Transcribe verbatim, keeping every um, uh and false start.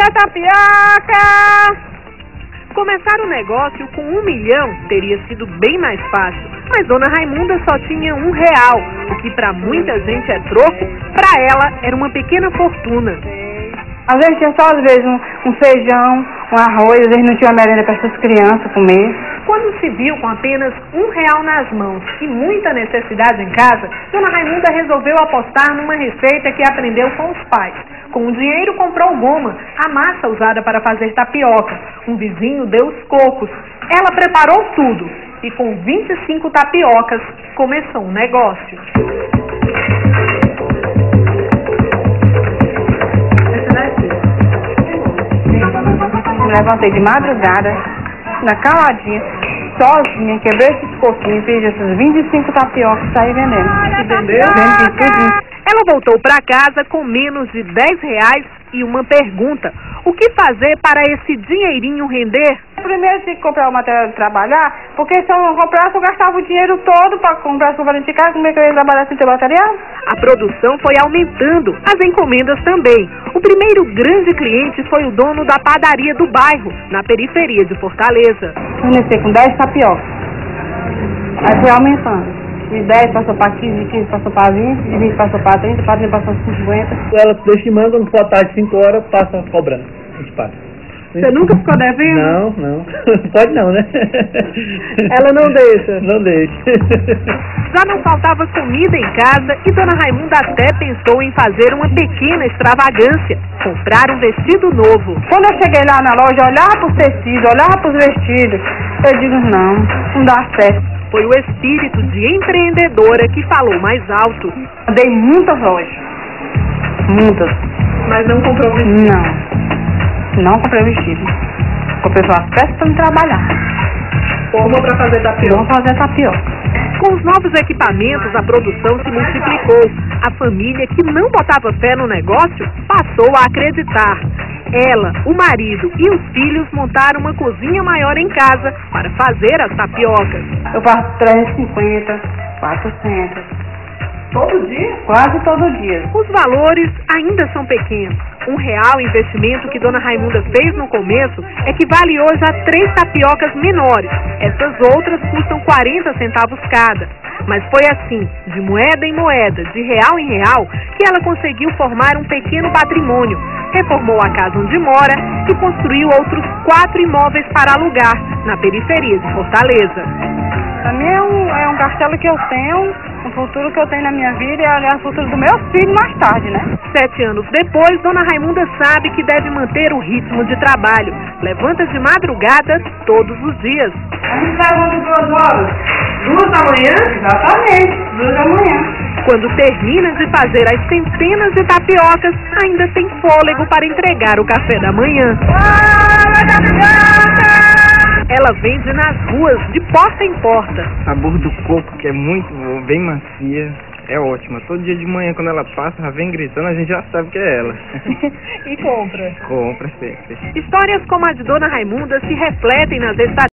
da tapioca! Começar o negócio com um milhão teria sido bem mais fácil, mas Dona Raimunda só tinha um real, o que para muita gente é troco, para ela era uma pequena fortuna. Às vezes tinha só às vezes um, um feijão, um arroz, às vezes não tinha merenda para essas crianças comer. Quando se viu com apenas um real nas mãos e muita necessidade em casa, Dona Raimunda resolveu apostar numa receita que aprendeu com os pais. Com o dinheiro comprou goma, a massa usada para fazer tapioca. Um vizinho deu os cocos. Ela preparou tudo e com vinte e cinco tapiocas começou um negócio. Me levantei de madrugada, na caladinha, sozinha, quebrei esses coquinhos, fiz essas vinte e cinco tapiocas e saí vendendo. Entendeu? Vendi tudo. Ela voltou para casa com menos de dez reais e uma pergunta: o que fazer para esse dinheirinho render? Primeiro tinha que comprar o material de trabalhar, porque se eu não comprasse eu gastava o dinheiro todo para comprar as coisas de casa, como é que eu ia trabalhar sem ter material? A produção foi aumentando, as encomendas também. O primeiro grande cliente foi o dono da padaria do bairro, na periferia de Fortaleza. Comecei com dez tapiocas, aí foi aumentando. De dez passou para quinze, de quinze passou para vinte, de vinte passou para trinta, para trinta passou para cinquenta. Ela deixa de manga, quando for tarde, cinco horas, passa cobrando. A gente passa. Você nunca ficou devendo? Não, não. Pode não, né? Ela não deixa? Não deixa. Já não faltava comida em casa e Dona Raimunda até pensou em fazer uma pequena extravagância, comprar um vestido novo. Quando eu cheguei lá na loja, olhava para os tecidos, olhava para os vestidos, eu digo, não, não dá certo. Foi o espírito de empreendedora que falou mais alto. Eu dei muitas lojas, muitas. Mas não comprou vestido? Não. Não comprei vestido. Comprei só as peças para me trabalhar. Forma para fazer tapioca. Vamos fazer tapioca. Com os novos equipamentos, a produção se multiplicou. A família que não botava fé no negócio passou a acreditar. Ela, o marido e os filhos montaram uma cozinha maior em casa para fazer as tapiocas. Eu faço trezentos e cinquenta, quatrocentos. Todo dia? Quase todo dia. Os valores ainda são pequenos. Um real investimento que Dona Raimunda fez no começo equivale hoje a três tapiocas menores. Essas outras custam quarenta centavos cada. Mas foi assim, de moeda em moeda, de real em real, que ela conseguiu formar um pequeno patrimônio. Reformou a casa onde mora e construiu outros quatro imóveis para alugar, na periferia de Fortaleza. Para mim é um, é um castelo que eu tenho, um futuro que eu tenho na minha vida e aliás, o futuro do meu filho mais tarde, né? Sete anos depois, Dona Raimunda sabe que deve manter o ritmo de trabalho. Levanta de madrugada todos os dias. A gente levanta duas horas. Duas da manhã? Exatamente, duas da manhã. Quando termina de fazer as centenas de tapiocas, ainda tem fôlego para entregar o café da manhã. Ah, tapioca! Ela vende nas ruas, de porta em porta. A sabor do coco, que é muito boa, bem macia, é ótima. Todo dia de manhã, quando ela passa, ela vem gritando, a gente já sabe que é ela. E compra. Compra sempre. Histórias como a de Dona Raimunda se refletem nas estatísticas.